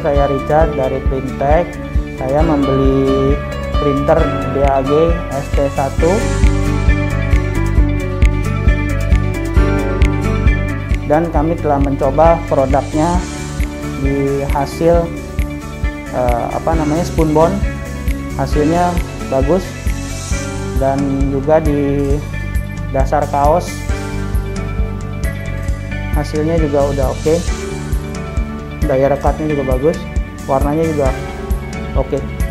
saya Richard dari Printech. Saya membeli printer DAG ST1. Dan kami telah mencoba produknya di hasil spunbond. Hasilnya bagus, dan juga di dasar kaos hasilnya juga udah oke. Daya rekatnya juga bagus, warnanya juga oke.